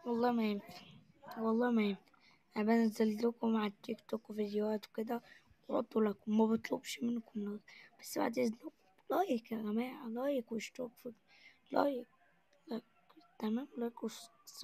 والله ما ينفع، والله ما ينفع. انا بنزل لكم على التيك توك فيديوهات وكده، وحطوا لكم، ما بطلبش منكم لايك، بس بعد اذنكم لايك يا جماعة، لايك واشتراك لايك لايك. تمام، لايك